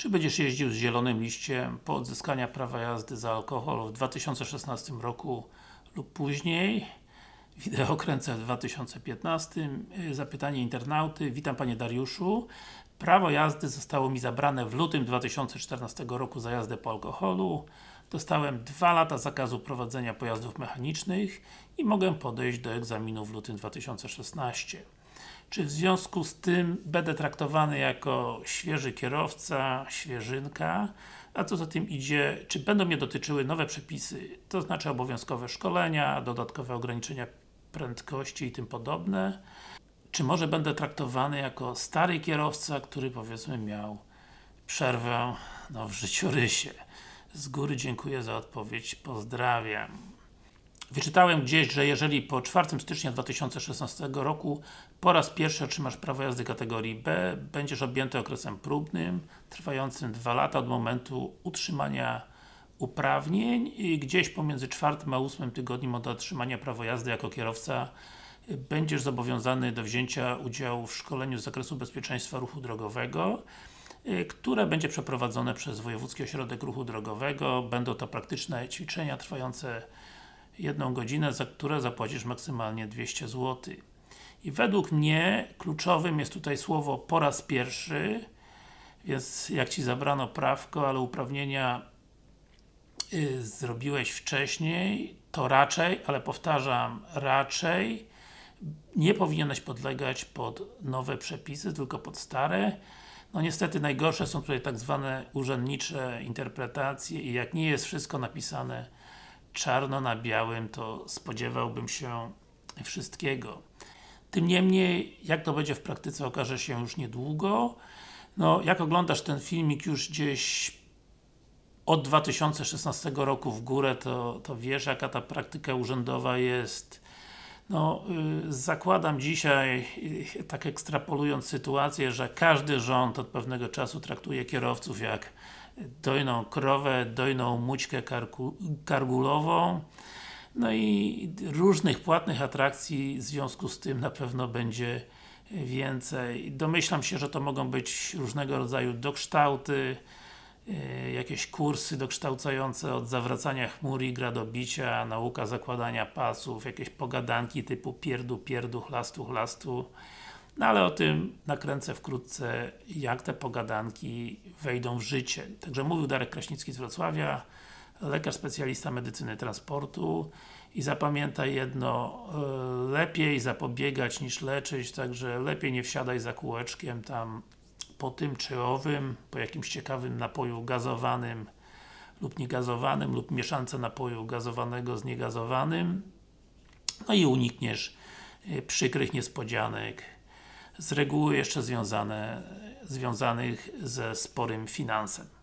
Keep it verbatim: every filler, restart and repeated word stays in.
Czy będziesz jeździł z zielonym liściem po odzyskaniu prawa jazdy za alkohol w dwa tysiące szesnastym roku lub później? Wideo kręcę w dwa tysiące piętnastym. Zapytanie internauty. Witam Panie Dariuszu. Prawo jazdy zostało mi zabrane w lutym dwa tysiące czternastego roku za jazdę po alkoholu. Dostałem dwa lata zakazu prowadzenia pojazdów mechanicznych i mogę podejść do egzaminu w lutym dwa tysiące szesnastym. Czy w związku z tym będę traktowany jako świeży kierowca, świeżynka, a co za tym idzie, czy będą mnie dotyczyły nowe przepisy, to znaczy obowiązkowe szkolenia, dodatkowe ograniczenia prędkości i tym podobne? Czy może będę traktowany jako stary kierowca, który powiedzmy miał przerwę no, w życiorysie? Z góry dziękuję za odpowiedź, pozdrawiam. Wyczytałem gdzieś, że jeżeli po czwartego stycznia dwa tysiące szesnastego roku po raz pierwszy otrzymasz prawo jazdy kategorii B, będziesz objęty okresem próbnym, trwającym dwa lata od momentu utrzymania uprawnień i gdzieś pomiędzy czwartym a ósmym tygodniem od otrzymania prawa jazdy jako kierowca będziesz zobowiązany do wzięcia udziału w szkoleniu z zakresu bezpieczeństwa ruchu drogowego, które będzie przeprowadzone przez Wojewódzki Ośrodek Ruchu Drogowego. Będą to praktyczne ćwiczenia trwające jedną godzinę, za które zapłacisz maksymalnie dwieście złotych. I według mnie kluczowym jest tutaj słowo po raz pierwszy, więc jak Ci zabrano prawko, ale uprawnienia y, zrobiłeś wcześniej, to raczej, ale powtarzam, raczej nie powinieneś podlegać pod nowe przepisy, tylko pod stare. No niestety najgorsze są tutaj tak zwane urzędnicze interpretacje i jak nie jest wszystko napisane czarno na białym, to spodziewałbym się wszystkiego. Tym niemniej, jak to będzie w praktyce, okaże się już niedługo. No, jak oglądasz ten filmik już gdzieś od dwa tysiące szesnastego roku w górę, to, to wiesz, jaka ta praktyka urzędowa jest. No, yy, zakładam dzisiaj, yy, tak ekstrapolując sytuację, że każdy rząd od pewnego czasu traktuje kierowców jak dojną krowę, dojną mućkę karku, kargulową. No i różnych płatnych atrakcji w związku z tym na pewno będzie więcej. Domyślam się, że to mogą być różnego rodzaju dokształty, yy, jakieś kursy dokształcające od zawracania chmur i gradobicia, nauka zakładania pasów, jakieś pogadanki typu pierdu, pierdu, chlastu, chlastu. No ale o tym nakręcę wkrótce, jak te pogadanki wejdą w życie. Także mówił Darek Kraśnicki z Wrocławia, lekarz specjalista medycyny transportu i zapamiętaj jedno, yy, lepiej zapobiegać niż leczyć, także lepiej nie wsiadaj za kółeczkiem tam po tym czy owym, po jakimś ciekawym napoju gazowanym lub niegazowanym, lub mieszance napoju gazowanego z niegazowanym, no i unikniesz yy, przykrych niespodzianek, z reguły jeszcze związane, związanych ze sporym finansem.